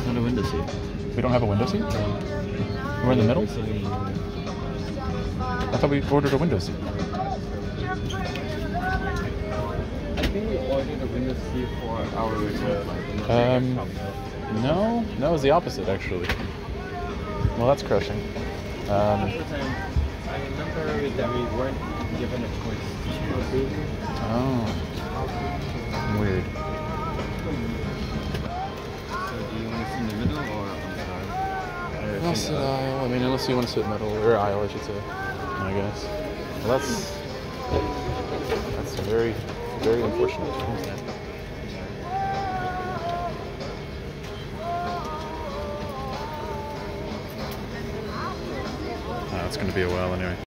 Not a window seat. We don't have a window seat? We're in the middle? I thought we ordered a window seat. I think we ordered a window seat for our resort. No, that was the opposite actually. Well, that's crushing. I remember that we weren't given a choice to choose. Oh, weird. So do you want to sit in the middle or on the side? I'll sit aisle. I mean, unless you want to sit middle or aisle, I should say. I guess. Well, that's very, very unfortunate. It's going to be a while anyway.